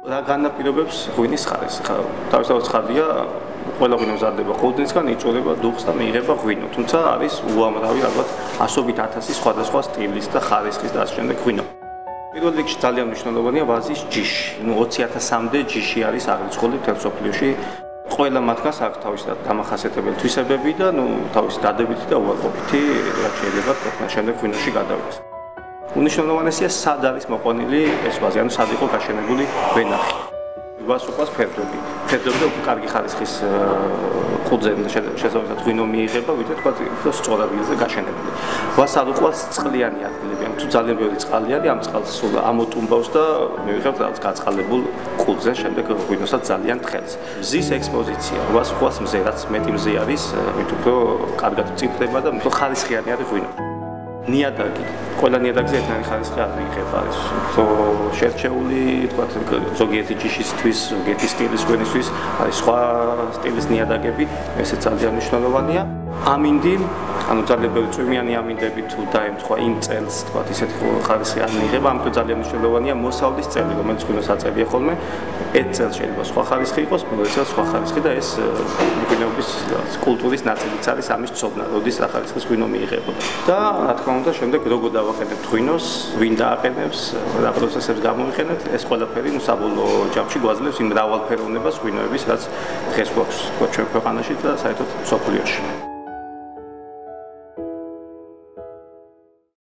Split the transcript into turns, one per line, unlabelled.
რა განაპირობებს ღვინის ხარისხი? თავისთავად ცხადია, ყველა ღვინო მზადდება ყურძნისგან, იწურება დუღს და მიიღება ღვინო. თუმცა არის უამრავი ალბათ ასობით ათასი სხვადასხვა სტილის და ხარისხის და ასე შემდეგ ღვინო. პირველ რიგში ძალიან მნიშვნელოვანია ვაზის ჯიში. 20,000-მდე ჯიში არის აღრიცხული მთელ მსოფლიოში. ყველა მათგანს აქვს თავისი დამახასიათებელი თვისებები და თავისი დადებითი და უარყოფითი რაც შეიძლება ქვეყნის შემდეგ ღვინოში გადავიდეს. უნიშნელოვანესია სად არის მოყვანილი ეს ვაზი, ანუ სად იყო გაშენებული ვენახი. ვას უყვას ფერდობი. ფერდობი და კარგი ხარისხის ყურძენი შესაძლოა ღვინო მიიღება, ვიდრე თქვა უფრო სწორ ადგილზე გაშენებული. ვას არ უყვას წყლიანი ადგილები, თუ ძალიან ბევრი წყალი არის, ამ წყალს სულ ამოტუმბავს და მივიღებთ რაღაც გაწყალებულ ყურძენს, შემდეგ ღვინოსაც ძალიან თხელს. მზის ექსპოზიცია, ვას უყვას მზე, რაც მეტი მზე არის, მით უფრო კარგად წიფდება და უფრო ხარისხიანი არის ღვინო. ნიადაგი, ყველა ნიადაგზე ერთნაირი ხარისხი არ მიიღება, არის უფრო შერჩეული, თქვა ზოგიერთი ჯიშისთვის, ზოგიერთი სტილის ღვინისთვის, არის სხვა სტილის ნიადაგები, ესე ძალიან მნიშვნელოვანია. ამინდი, ანუ ძალიან ბევრი წვიმიანი ამინდები თუ დაემთხვა იმ წელს, თქვა ისეთი ხარისხი არ მიიღება, ამიტომ ძალიან მნიშვნელოვანია მოსავლის წელი, რომელიც ღვინოს აწევია ხოლმე. ერთ წელს შეიძლება სხვა ხარისხი იყოს, მეორე წელს სხვა ხარისხი და ეს ღვინოების კულტურის ნაწილიც არის ამის ცოდნა, როდის რა ხარისხის ღვინო მიიღებოდა. და რა თქმა უნდა, შემდეგ როგორ დავაყენებთ ღვინოს, ვინ დააყენებს, რა პროცესებს გამოვიყენებთ, ეს ყველაფერი საბოლოო ჯამში გვაძლევს იმ მრავალფეროვნებას ღვინოების, რაც დღეს გვაქვს ჩვენ ქვეყანაში და საერთოდ მსოფლიოში.